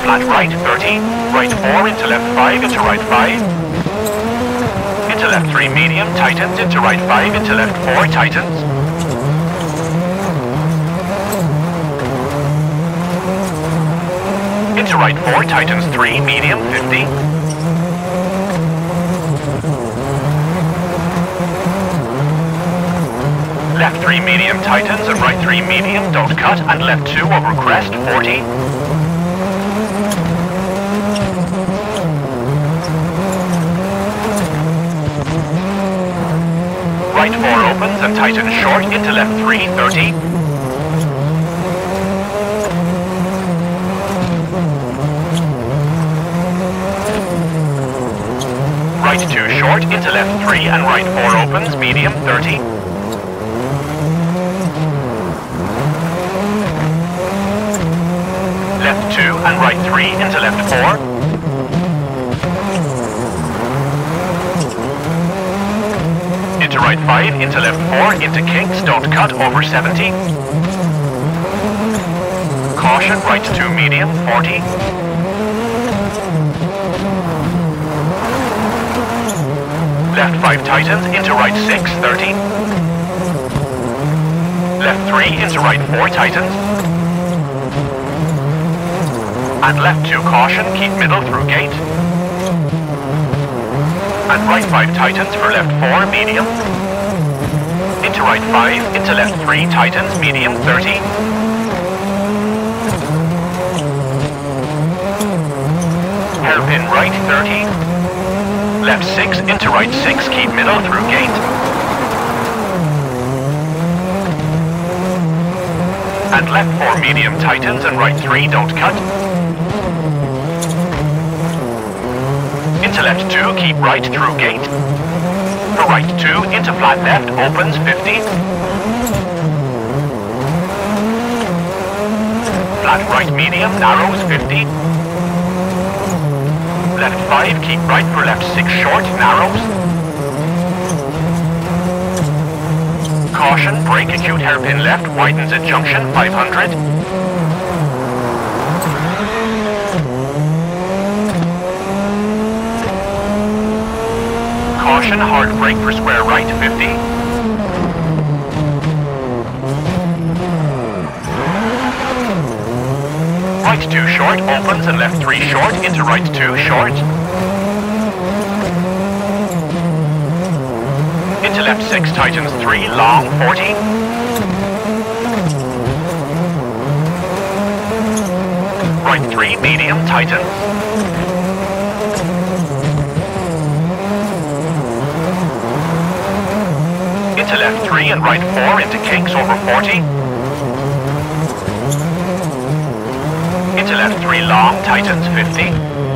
flat right 30, right 4 into left 5 into right 5, into left 3 medium, tightens, into right 5 into left 4, tightens, into right 4, tightens 3 medium, 50, left 3 medium, tightens, and right 3 medium, don't cut, and left 2 over crest, 40. Right 4 opens and tightens short into left 3, 30. Right 2 short into left 3 and right 4 opens, medium, 30. Left 2 and right 3 into left 4. Into right 5, into left 4, into kinks, don't cut, over 70. Caution, right 2 medium, 40. Left 5 tightens, into right 6, 30. Left 3 into right 4 tightens. And left 2 caution, keep middle through gate. And right 5 tightens for left 4, medium. Into right 5, into left 3, tightens, medium, 30. Hairpin right, 30. Left 6, into right 6, keep middle through gate. And left 4, medium, tightens, and right 3, don't cut. Into left 2, keep right through gate. For right 2, into flat left, opens, 50. Flat right medium, narrows, 50. Left 5, keep right for left 6 short, narrows. Caution, brake acute hairpin left, widens at junction, 500. Caution, hard brake for square right, 50. Right 2 short, opens and left 3 short, into right 2 short. Into left 6, tightens 3, long, 40. Right 3, medium, tightens. Into left 3 and right 4 into kinks over 40. Into left 3 long, tightens 50.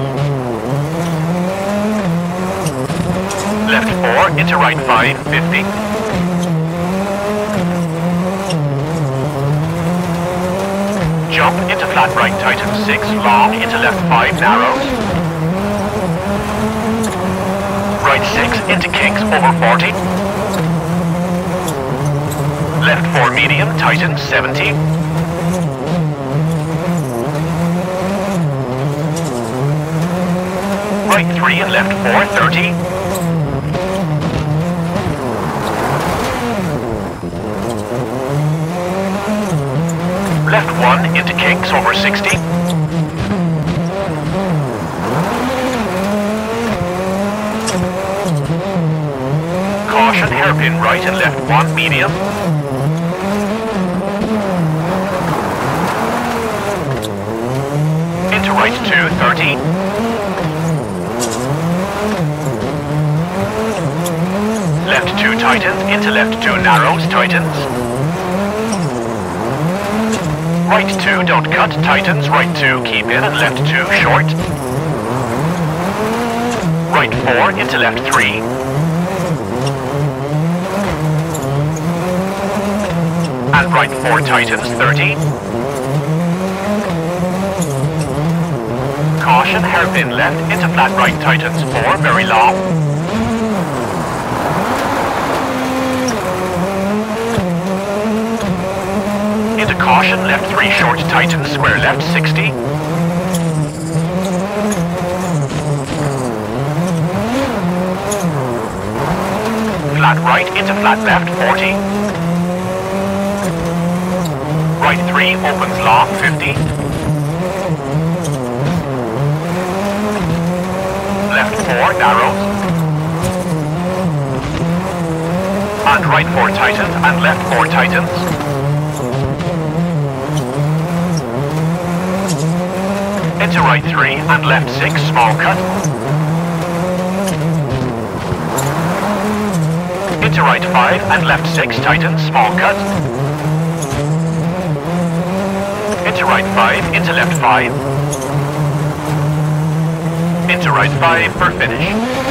Left 4 into right 5, 50. Jump into flat right, tightens 6, long into left 5, narrows. Right 6 into kinks over 40. Left 4 medium, tightens 70. Right 3 and left 4, 30. Left 1 into kinks over 60. Caution, hairpin right and left 1 medium. Into right 2, 30. Left 2 tightens, into left 2 narrows, tightens. Right 2 don't cut, tightens, right 2 keep in and left 2 short. Right 4 into left 3. And right 4 tightens, 30. Caution, hairpin left into flat right, tightens 4, very long. Into caution, left 3 short, tightens, square left 60. flat right into flat left 40. Right 3 opens long 50. Left 4 narrows. And right 4 tightens and left 4 tightens. Into right 3 and left 6 small cut. Into right 5 and left 6 tightens small cut. Into right 5 into left 5. Into right 5 for finish.